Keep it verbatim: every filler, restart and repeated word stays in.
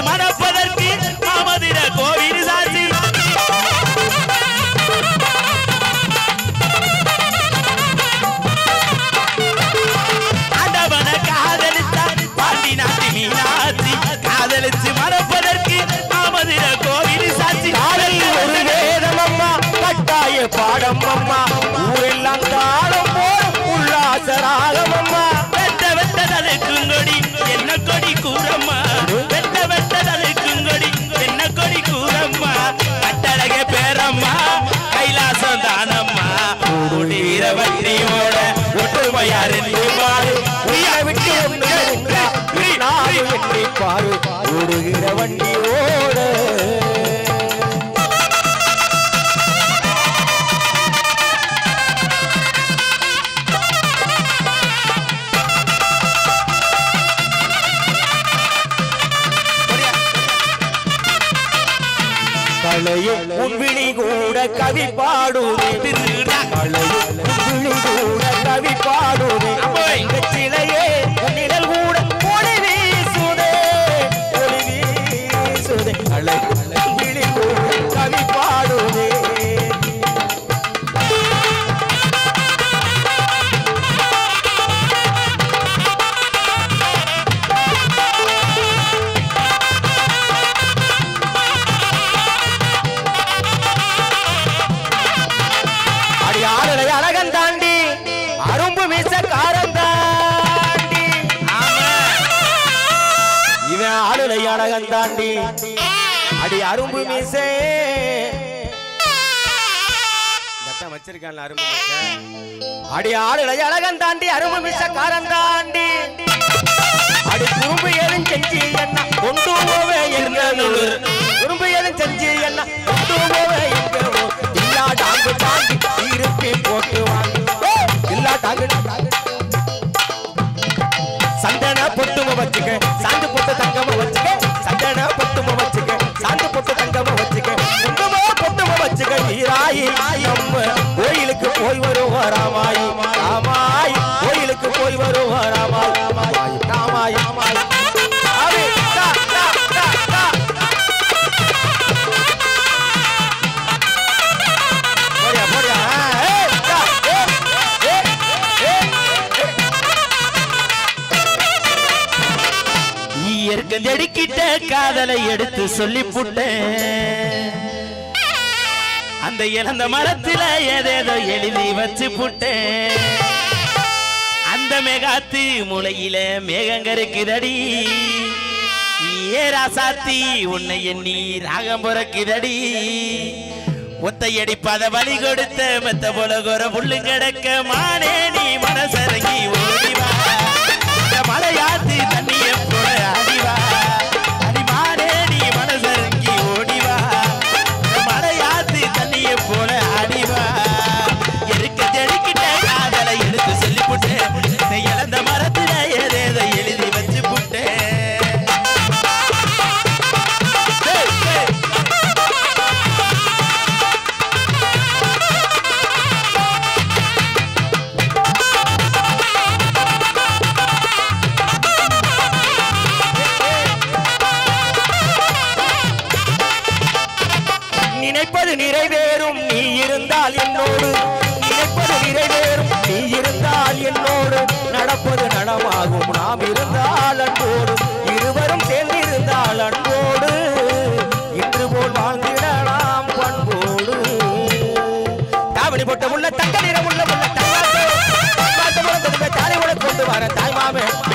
மணப்பதற்கு மாமதுர கோவில் சாட்சி ஆண்டவன காதலித்தார் பாண்டி நாட்டு மீனாட்சி காதலிச்சு மணப்பதற்கு மாமதுர கோவில் சாட்சி காதல் ஒரு வேதம் அம்மா கட்டாய பாடம் அம்மா ஊரெல்லாம் தாளம் போடும் உல்லாசராகம் அம்மா வெட்ட வெட்ட தலைக்கும் கொடி என்ன கொடி கூறம்மா வெட்ட வெட்ட தலைக்கும் கொடி என்ன கொடி கூறம்மா கட்டழக பேரம்மா கைலாசம் தானம்மா கூடி வீரவற்றியோட ஒற்றுமையாரு நீவாரு விட்டு வெற்றி பாரு ஓடுகிற வண்டியோட கலையே உன்விழி கூட கவி பாடுதே கலையே உன்விழி கூட கவி பாடுதே சிலையே நிழல் கூட ஒளி வீசுதே ஒளி வீசுதே கலை உன்விழி கூட கவி பாடுதே அழகன் தாண்டி அடி அரும்பு மீசே வச்சிருக்கான் அரும்பு மீசை அடி ஆளுடைய அழகன் தாண்டி அரும்பு மீச காரன் தாண்டி அடி குறும்பு ஏதும் செஞ்சு என்ன கொண்டு போவே எங்க குறும்பு ஏதும் செஞ்சு என்ன கொண்டு போவே எங்க இல்லா டாங்கு தாண்டி இருப்பி போட்டு வாங்க இல்லா டாங்கு சந்தன பொட்டும வச்சுக்க சாந்து பொட்டு தங்கம வச்சுக்க சந்தன பொட்டும வச்சுக்க சாந்து பொட்டு தங்கம வச்சுக்க குங்கும பொட்டும வச்சுக்க நீராயி நம்ம கோயிலுக்கு போய் வருவோம் ராமாயி ராமாயி கோயிலுக்கு போய் வருவோம் ராமாயி ராமாயி ராமாயி ராமாயி எடுக்கிட்ட காதலை எடுத்து சொல்லி புட்டேன் அந்த இழந்த மரத்துல ஏதேதோ எழுதி வச்சு புட்டேன் அந்த மேகாத்து முளையில மேகங்கருக்குதடி ஏ ராசாத்தி உன்னை எண்ணி ராகம் பிறக்குதடி ஒத்தையடி பத வழி கொடுத்த மெத்த போல கோர புள்ளு கிடக்க மானே நீ மனசரங்கி ஓடிவா மலையாத்து தண்ணிய போல அடிவா அடிமானே நீ மனசரங்கி ஓடிவா மலையாத்து தண்ணிய போல அடிவா எருக்க தெடுக்கிட்ட காதலை எடுத்து சொல்லி புட்டேன் இழந்த மரத்துல ஏதேதோ எழுதி வச்சு புட்டேன் நினைப்பது நிறைவேறும் நீ இருந்தால் என்னோடு நினைப்பது நிறைவேறும் நீ இருந்தால் என்னோடு நடப்பது நடமாகும் நாம் இருந்தால் அன்போடு இருவரும் சேர்ந்திருந்தால் அன்போடு இன்று போல் வாழ்ந்திடலாம் பண்போடு தாவணி போட்ட உள்ள தங்க நிறம் உள்ள உள்ள தாய் கொண்டு வர தாய் மாமே